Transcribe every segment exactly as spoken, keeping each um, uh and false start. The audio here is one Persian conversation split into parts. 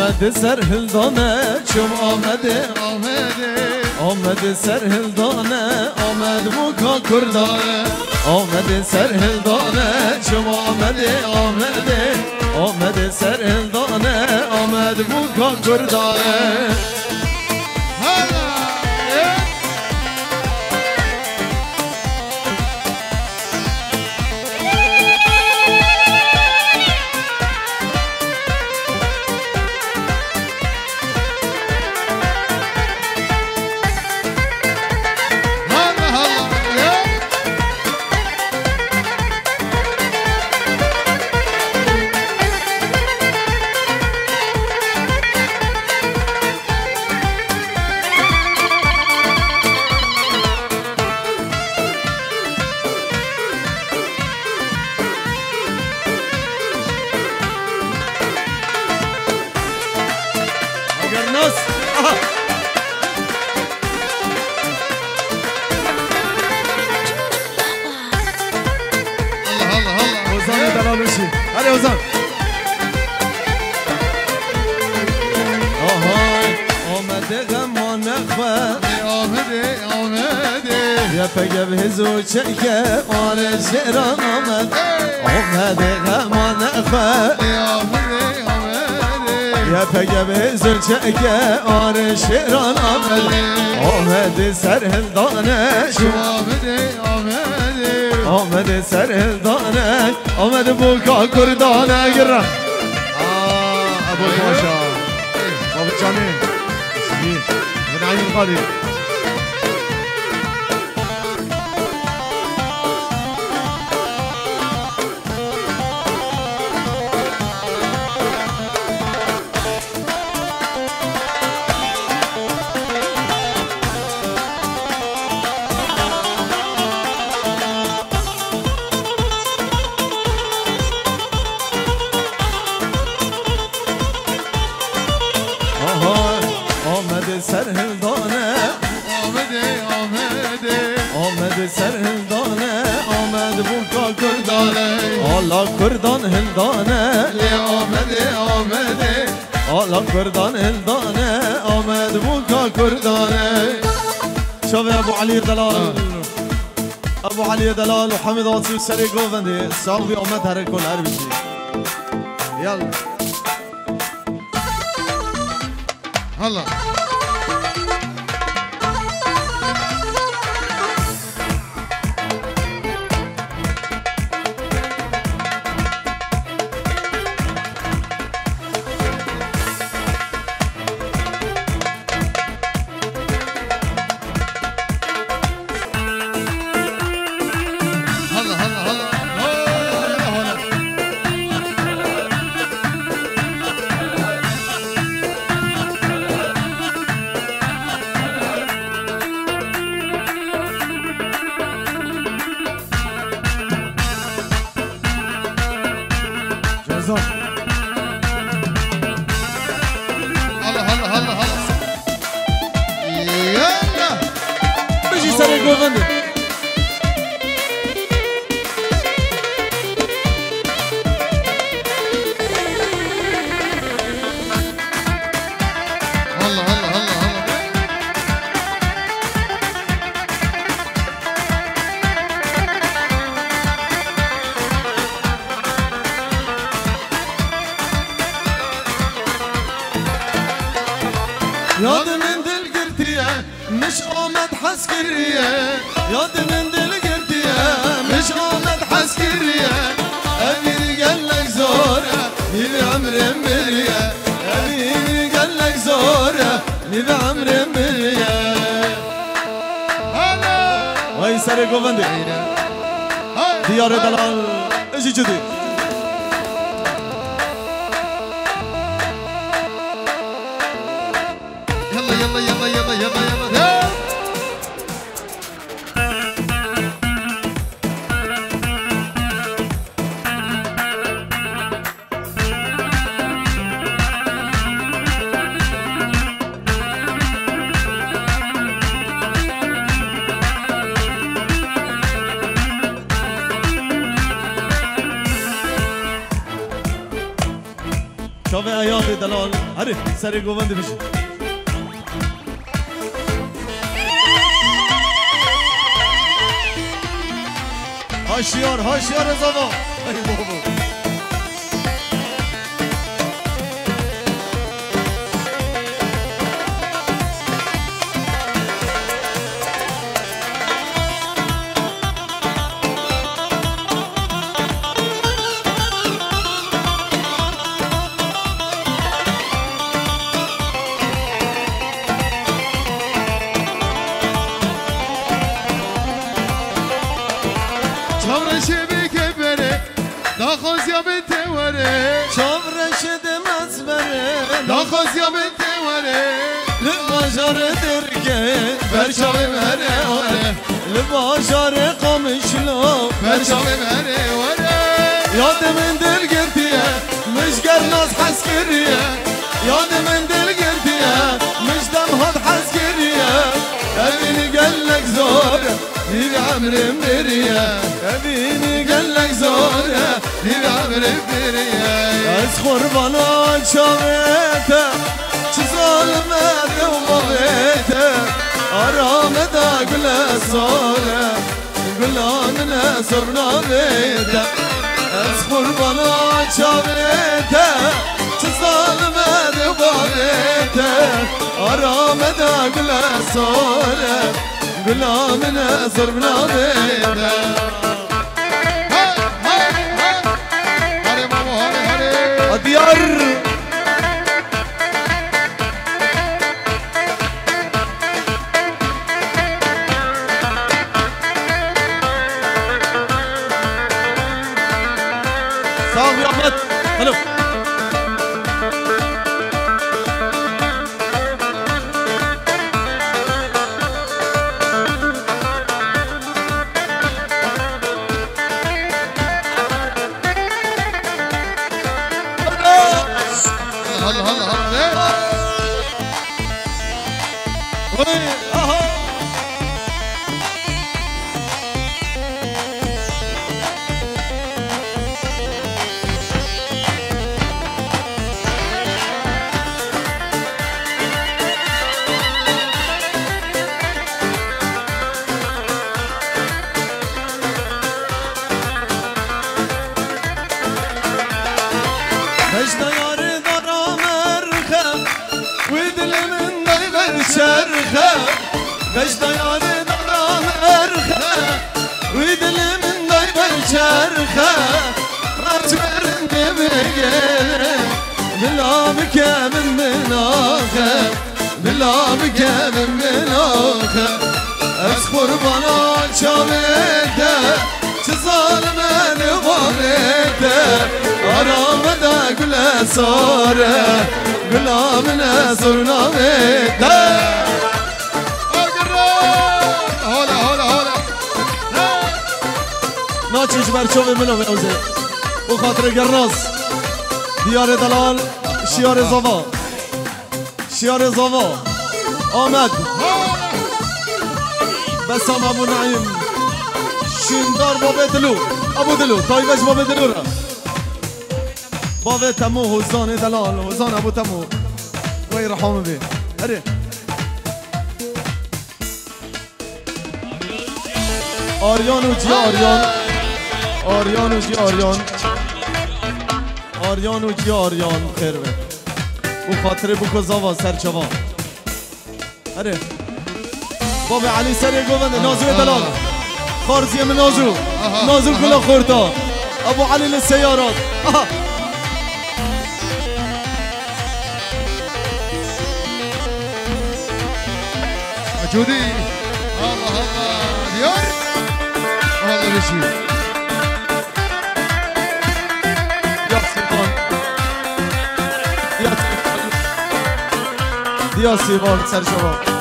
آمد سر هلدانه چون آمده آمده آمد سر هلدانه آمد موکا کردانه آمد سر هلدانه چون آمده آمده آمد سر هلدانه آمد موکا کردانه هلا وزان آهای آمده غمان نخواه آمده آمده یا پگه به هزو چکه آن شیران آمد آمده غمان نخواه آمده آمده یا پگه به هزو چکه آن شیران آمد آمده سر هلدانه آمده آمده آمده سر هلدانه آمده بوکا کردانه گرم آه ابو باشا بابا جانه سمیر من عین القادر سر هلدانه آمده آمده آمده سر هلدانه آمد بوکا کردانه آلا کردان هلدانه آمده آمده آلا کردان هلدانه آمد بوکا کردانه شوف ابو علي دلال ابو علي دلال وحمد عاطي وسري جوفندي صاحبي امت هر كل عربي يلا هلا هلا هلا هلا هلا يلا بيجي سري جوفندي هلا هلا هلا هلا ياد من دل قرتيه مش آمد حسكريه ياد من دل قرتيه مش آمد حسكريه أمير قال لك زوره نبي عمر مريه أمير قال لك زوره نبي عمر مريه هلا وهي سري جوفندي ديار دلال اجي جدي يلا يلا يلا يلا يلا يلا شوف باوی ایاد دلال هری سری گووندی بشی هاشیار هاشیار زبا ای بابا ناخذ يا بنتي وري شوف رشد مزبري ناخذ يا بنتي وري لباشر دركي برشاوي وري وري لباشر قمشلو برشاوي وري وري ياد من دل قرتيه مش قرناس حسكريه ياد من دل قرتيه مش دم هاد حسكريه ابيني قالك زوره دي عمري مريه ابيني قالك زوره دي عمري مريه اسخر بنا شويته ظلمت ومضيته ارامد اقول الصوره قول من صرنا بيته اسخر بنا شويته ظلمت ومضيته ارامد اقول الصوره قول من صرنا بيته ديار صاحب يا احمد هلو هلا هلا هلا وي اها مجد ياري ضرا مرخم ودل من دايبر شرخم مجد ياري ضرا مرخم ودل من دايبر شرخم رجبرن بمجر بلا بك من مناخم بلا بك من مناخم اسخر بنا شامته ظالمن وبارته ارامد اقول صاره قول من صرنا بيته هلا هلا هلا ناچش برچوب منو میوزه و خاطر گرناس دیار دلال شیار زوا شیار زوا آمد بسام ابو نعیم شیندار بابه دلو ابو دلو تایبش بابه دلو را بابه تمو حسان دلال حسان ابو تمو وی رحمه بی هره آریان و جی آریان آریان و جی آریان آریان و جی آریان خیر بی او خاطر بکو زاوا سرچوان هره بابه علی سری گوند نازو دلال خارزی من نازو نازو كلها خورتا ابو علي للسيارات آه. جودي الله الله ديار والله بشي يا سلطان يا سلطان يا سيفان سر شباب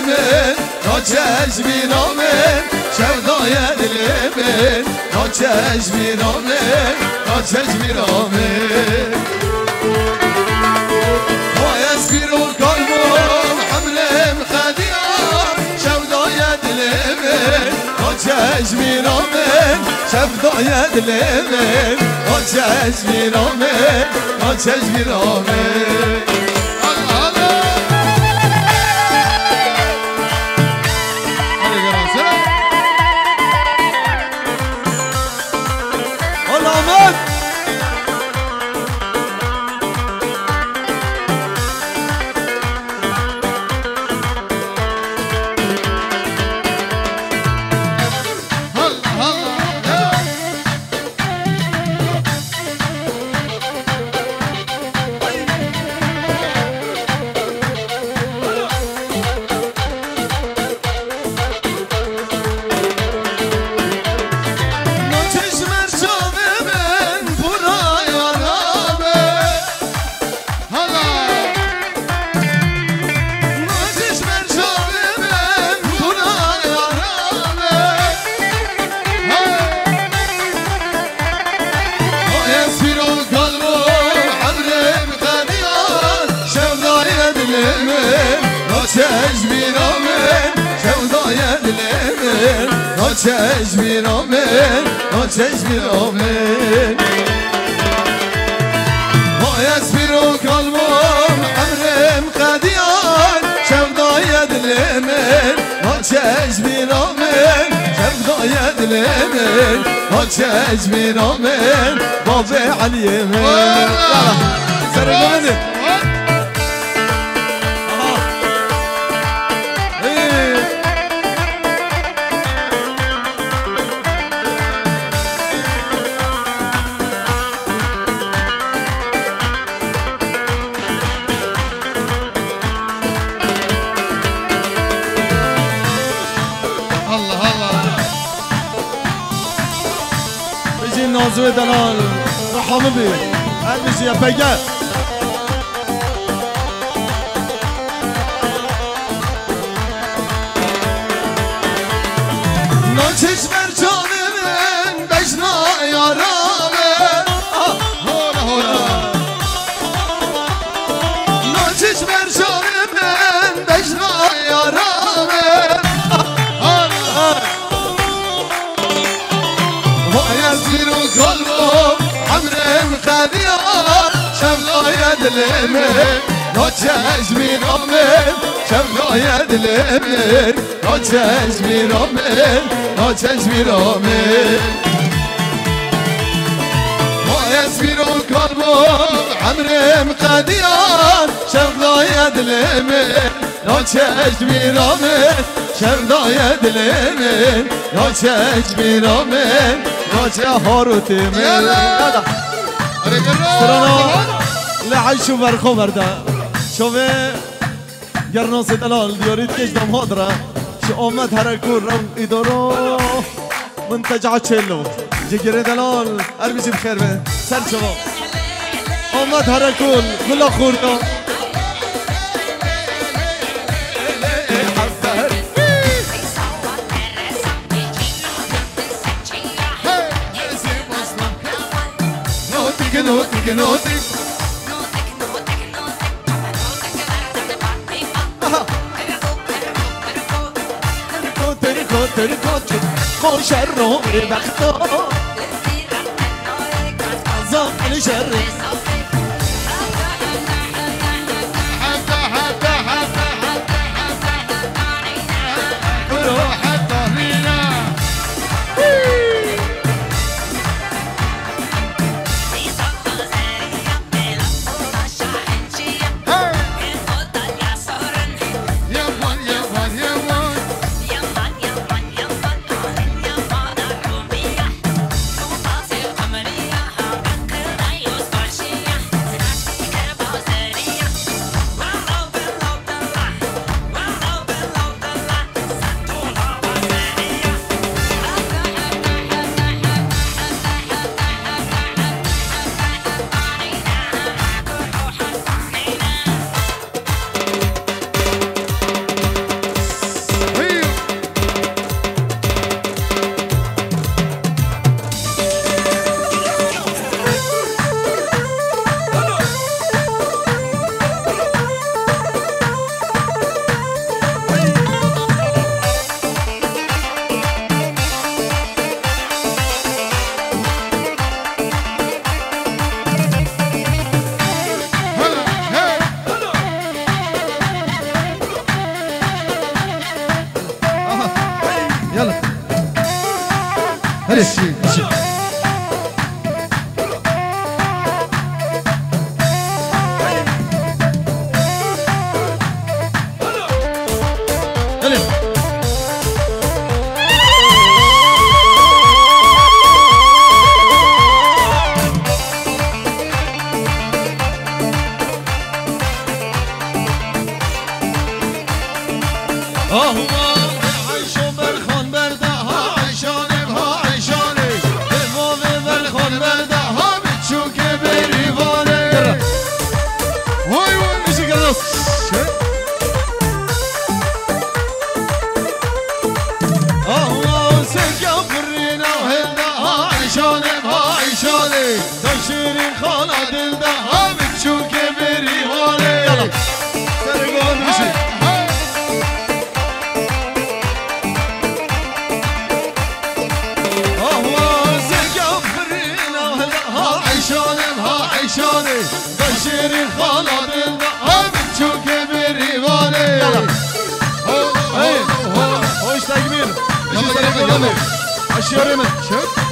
دلمن ناچش بیرامن شودای دلمن ناچش بیرامن ناچش بیرامن وایس بیرو قلبم حملم خدیان شودای دلمن ناچش بیرامن شودای دلمن ناچش بیرامن ناچش بیرامن ناچش بیرامن ناچش بیرامن وایس بیرو قلبم امرم قدیان شودای دلمن ناچش بیرامن شودای دلمن ناچش بیرامن باب علی من سرگونه نازو دلال رحمه بی هرمیشی یا پیگر ناچش بر جانه من بشنا یارامه هولا هولا ناچش بر جانه من بشنا یارامه حمرم خدیان شفلای دلمن ناچش بیرامن شفلای دلمن ناچش بیرامن ناچش بیرامن وایس بیرو قلبم حمرم خدیان شفلای دلمن ناچش بیرامن شفلای دلمن ناچش بیرامن ناچه هاروتی من سرانا لعيشو برخو برده شوه گرناس دلال دیارید کش دم هادره شو آمد هرکور رو ایدارو منتجع چلو جگر دلال اربیشی بخیر به سر شما آمد هرکور گلا خورده نوتك نوتك كوتر كوتر كوتر خوشر رو بختو زان شر حتى حتى حتى حتى روح الطهرينة هلي شيرين خالد الذهب تشوف كبري والي يلا سرقوا مشي هو سرقوا فرينا ها عيشاني ها عيشاني شيرين خالد الذهب تشوف كبري والي يلا اي هو ايش تجميل يلا يلا يلا الشيرين شوف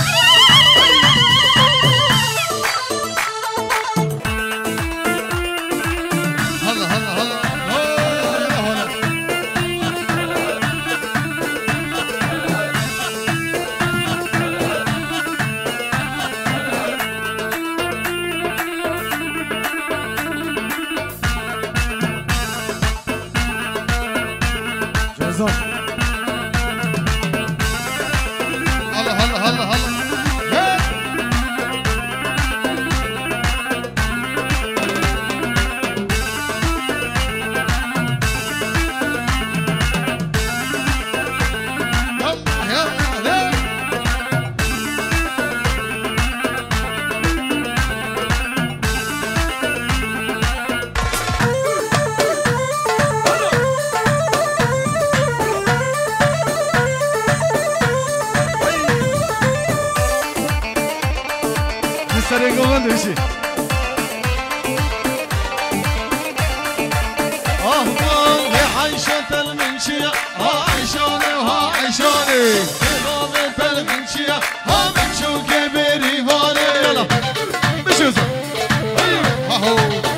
سرقوا من دشي اه والله عيشة المنشية ها عيشاني وها عيشاني بابة المنشية ها بتشو كبيري فالي يلا بشو صار اهو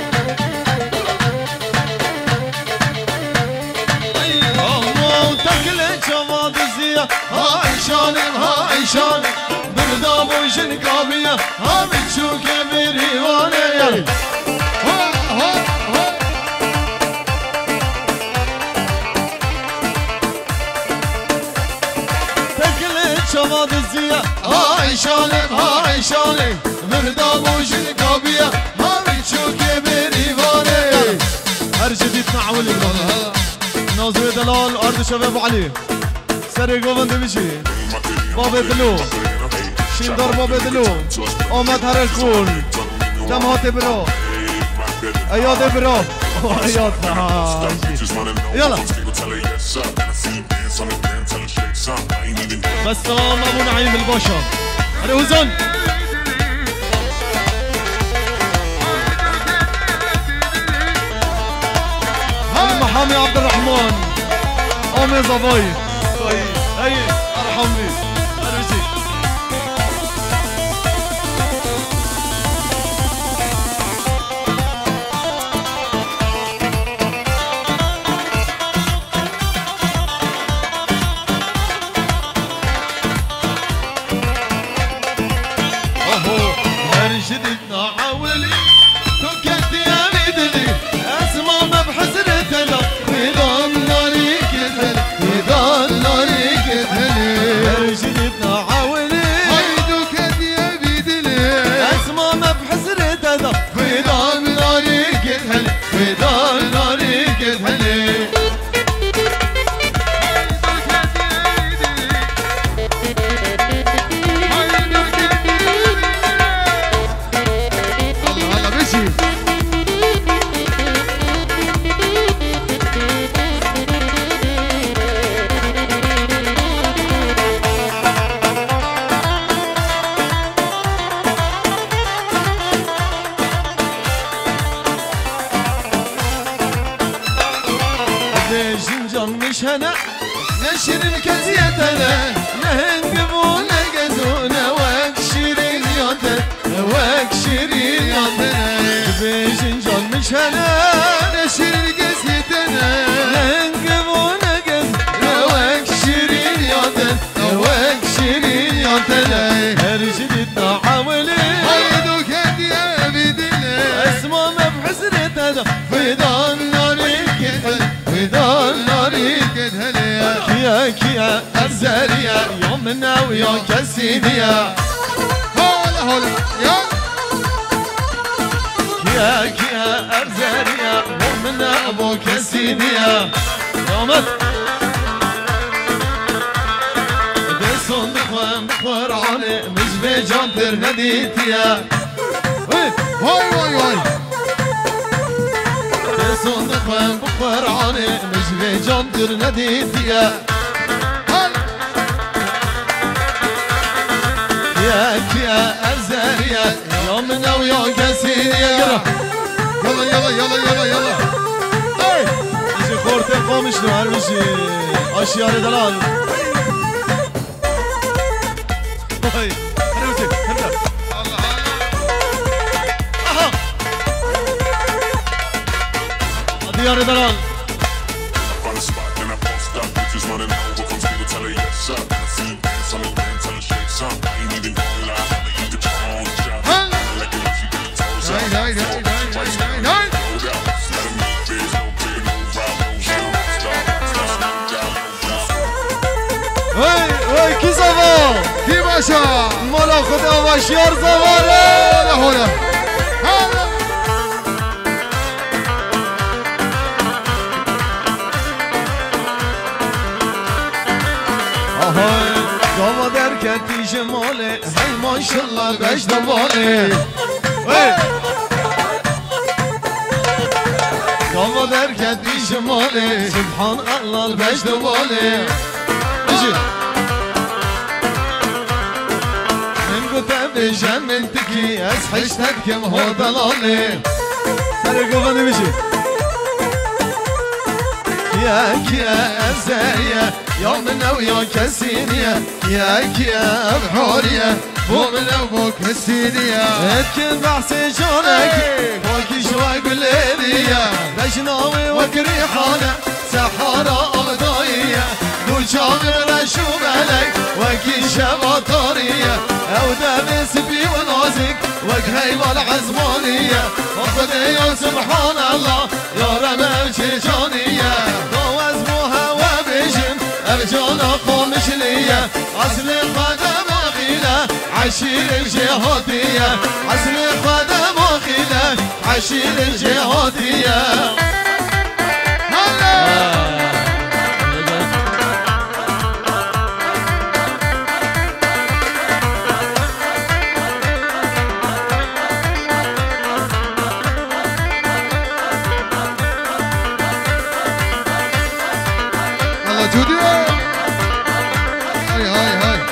الله تاكلت شماد الزية ها عيشاني وها عيشاني برداب وشنكابية ها بتشو كبيري وانا ها ها ها تاكلت شماد الزية ها عيشاني ها عيشاني برداب وشنكابية ها بتشو كبيري وانا هر جديد نعولي ناظر دلال أرض شباب علي سرقوا من دمشي بابا دلو شندار بابا دلو آمد هر الكل دم هاتي برو اياد برو اياد يلا بسام ابو نعيم الباشا هذا وزن محامي عبد الرحمن امي زباي هي ارحمني ارجي اهو ارشدنا عاولي توكلت يا ميدلي اسمع ما بحسرتها نظام ناري كذل نظام ناري كذل ارشدنا عاولي هيدو كد يا ميدلي اسمع ما بحسرتها نظام ناري كذل نظام ناري كذل جنجان مش هنا نشر الكزيتنا نهن قبولك زارية يومنا وياك السيدية هولا هولا يا يا يا أرزارية يومنا أبوك السيدية يومك بسون بخوان بخور عاني مش بجان تر نديتيا هاي هاي هاي بسون بخوان بخور عاني مش بجان تر نديتيا يا يا أرزارية يومنا وياك السيدية يلا يلا يلا يلا يلا هاي يجي خورتين قوم شنو هالمشي أشياء دلال هاي هنوتي هنوتي أها ديار دلال On the spot, then I post up. Bitches running over, come people tell her yes, sir. I see you dance on the land, tell her shake some. I ain't even gonna lie, how they get your own job. Like it if you get the toes up. هاي هاي هاي هاي هاي Hold out, let 'em make biz, no big, no round, no show. Stop, stop, stop, down, no down. هاي هاي كي صفا كي باشا مولا خدا باشيار زواره هولا هولا هلا هاي قوما دركتي جمالي هاي ما شاء الله باش دمالي هاي قوما دركتي جمالي سبحان الله الباش دمالي اجي من قلت بجمنتكي اسحشتك كم هو ضلالي سرق وغني بشي ياك يا أزايا يومنا وياك السينية ياك يا بحورية بو من ابوك السيدية اتكن بحسي شونك فوقي شواق الليلية بجناوي وكريحانة سحارة أغضاية دول شامر رشو ملك وكي شباطارية أو دامس بي ونازك وكهي والعزمانية وخذي يا سبحان الله يا رمم شيشانية دوز بوها وبجم أرجانا قومش ليا أصل الخدم أخيلة عشير الجهاتية أصل الخدم أخيلة عشير الجهاتية يلا جودي هاي هاي هاي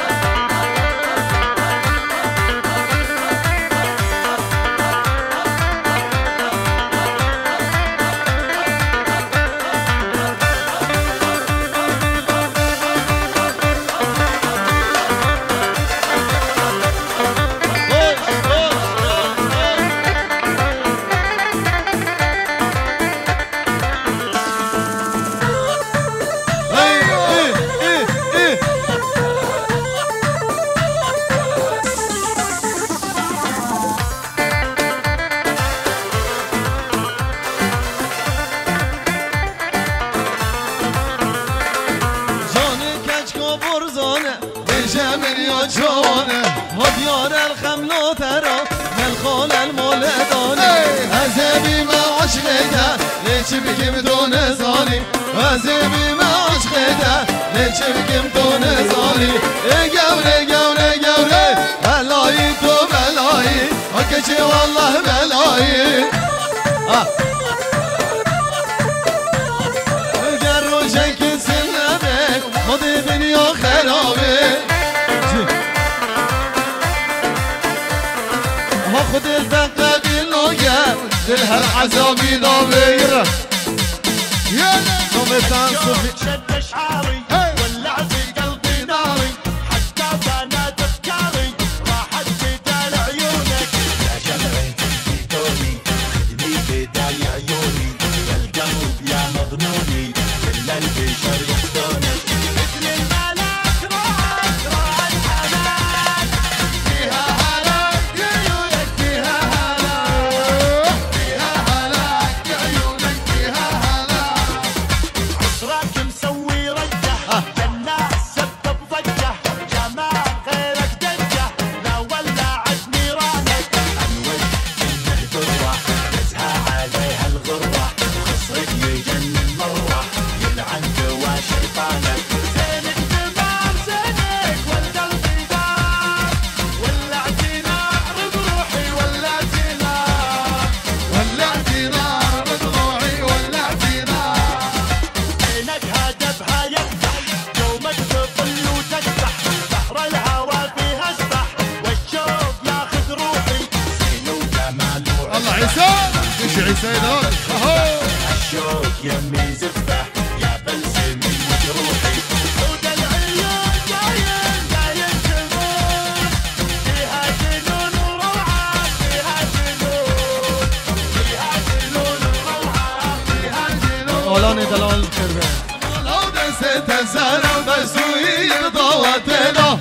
من يا جوانه وديار الخملو ترى بالخول المولداني عزبي ما عشقته ليش بكم دون زاني عزبي ما عشقته ليش بكم دون زاني قولي قولي قولي بلاي تو بلاي وكشي والله بلاي اه قروشك سلمك مضي دنيا خرابي خذ الدقة بالنوية دلها العذابي ضابيرة يلا قمتان صفي شد اشعاري ولع في قلبي ناري حتى بنات افكاري راحت بدال عيونك يا جمعي تدوني خدني بدال عيوني يا القلب يا مظنوني كل البشر يحضنك مثل الملاك راحت راح الحنان فيها هلاك عيونك فيها هلاك فيها هلاك عيونك فيها هلاك عصرك مسوي شيعي سيد هذا اهو الشوق يمي زفه يا بلسم مجروحي سود العيون جايين جايين شموس فيها جنون وروعه فيها جنون فيها جنون وروعه فيها جنون اولاني دلال الكربه لو دست الزرع بس ويضوتنا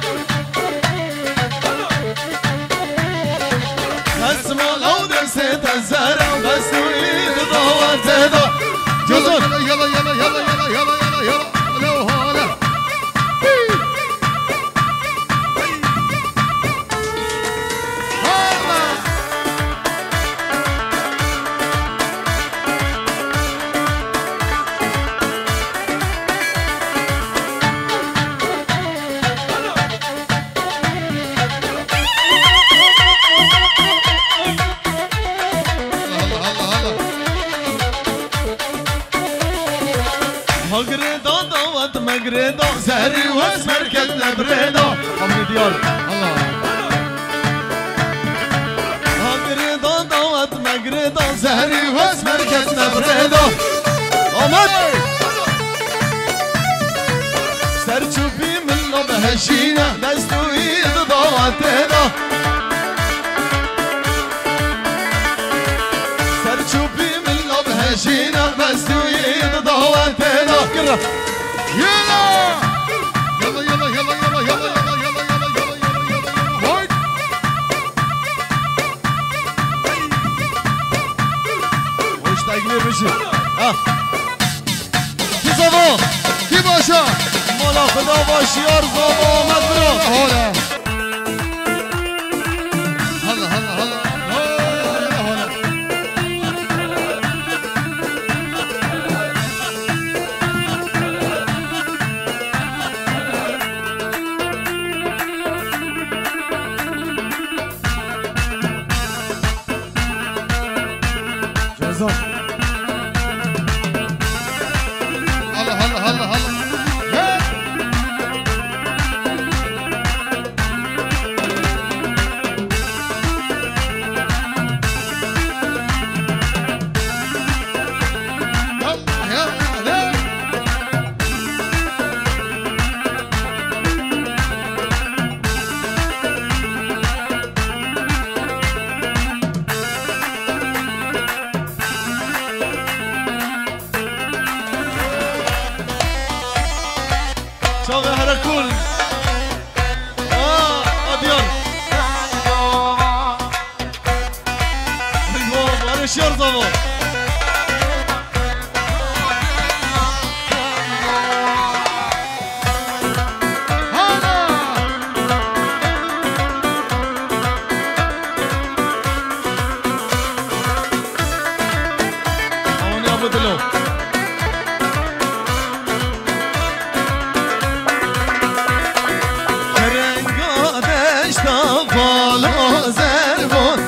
اسمع لو دست الزرع بس ويضوتنا جزر يلا يلا يلا يلا يلا يلا يلا لو هلا مقريدو دوت مقريدو زهري واسمر كل بريدو عمري ديار الله مقريدو دوت مقريدو زهري واسمر كل بريدو عمر سرچوبي من لو بهشينا دستو ايد دوتنا سرچوبي من لو بهشينا دستو ايد دوتنا كره يلا يلا يلا يلا يلا يلا يلا يلا يلا يلا يلا يلا هاي وش تقلير بشي ها كي صفو كي باشا مولا خدا باش يار صفو مدرو هلا هلا هلا هلا هلا هلا جزاك هلا هلا هلا هلا شوفي هركول اه اديار الجواب انا شير صفو هون يا ابو دلو فالو زربون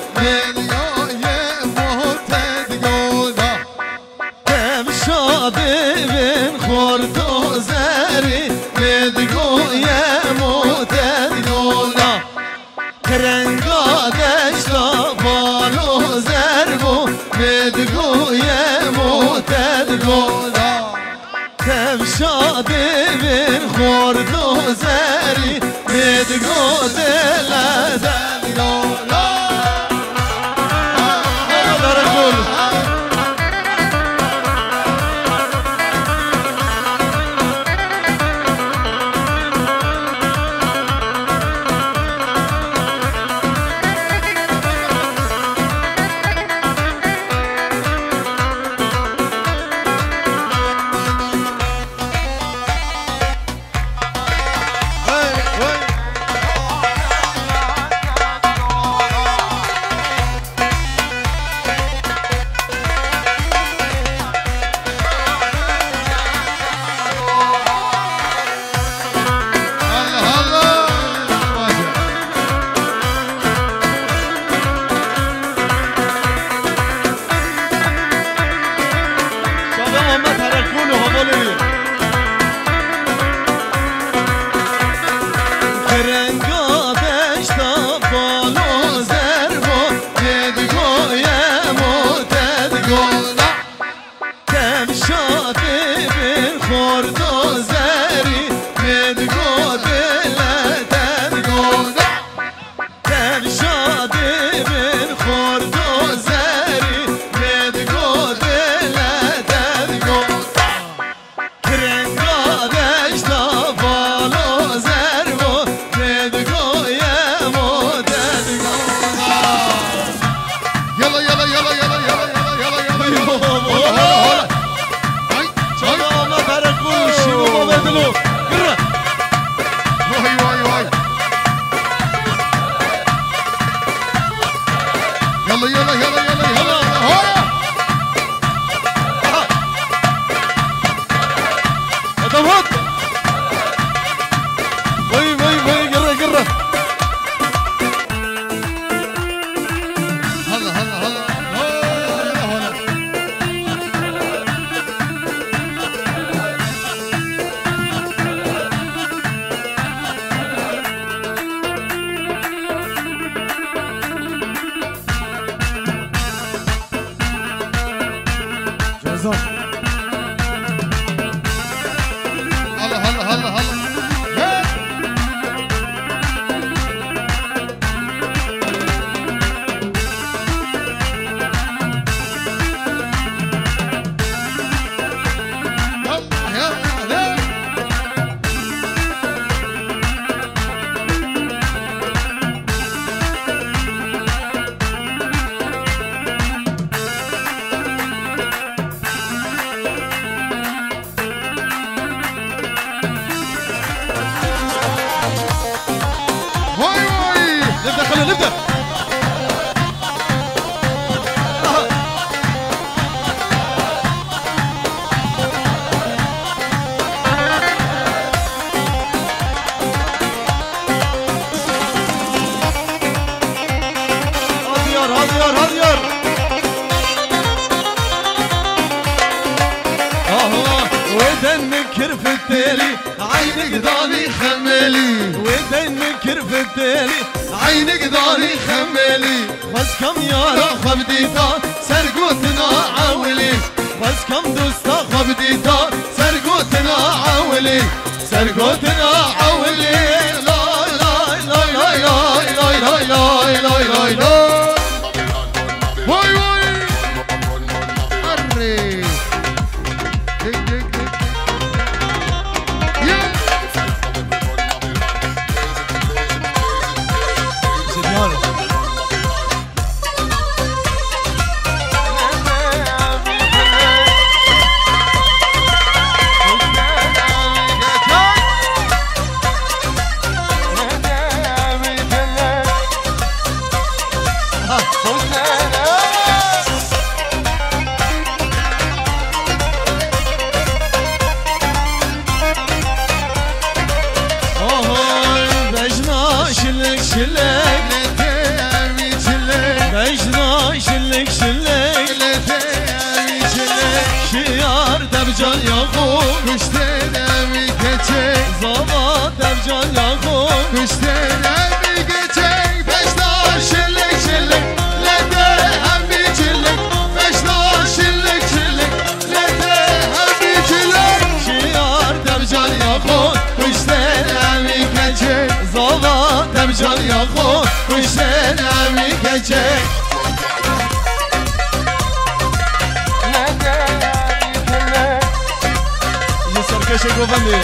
كم شادي بن خورتو زري بدقو يا متدقونا كرنقا دشتا فالو زربون بدقو يا متدقونا كم شادي بن خورتو زري بدقو دلا دقونا هذا رجل نبدا خلونا نبدا. هاديار هاديار هاديار. ودنك في التالي عينك داري خمالي، ودنك في التالي عينك داري خمالي. بس كم يارا خبديتا سرقوتنا عاولي، بس كم دوستا خبديتا سرقوتنا عاولي، سرقوتنا عاولي. لا لا لا لا لا لا لا لا لا لا. واي واي أري دق دق دق يا سيديار شلك شلك لتامي شلك بجنا شلك شلك لتامي شلك شيار دبجان ياخو كشتنامي كچك زبا دبجان ياخو كشتنامي كچك بجنا شلك شلك لتامي شلك بجنا شلك شلك لتامي شلك شيار دبجان ياخو كشتنامي كچك زبا دبجان ياخو كشتنامي كچك. يسركشك وفندي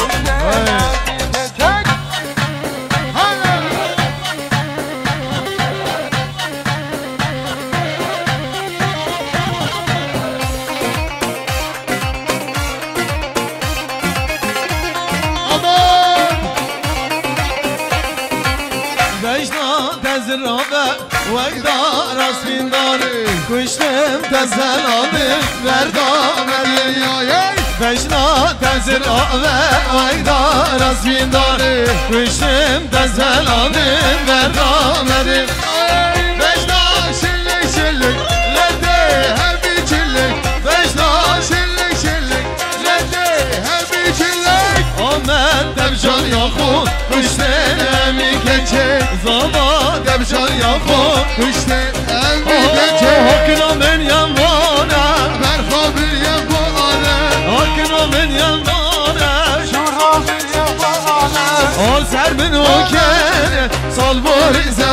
بجنا تزرابه وقدا رسمين داري كشتم تزلاده بردامدي بجنا تزرابه وقدا رسمين داري كشتم تزلاده بردامدي بجنا شلك شلك لدي هبي شلك بجنا شلك شلك لدي هبي شلك آمد دبجان یاخو كشتنامي كچك زبا دبجان یاخو كشتنامي كچك حکنا من یمانه برخا bir yabane حکنا من یمانه شورا bir yabane آل سر من اوکن سال بوری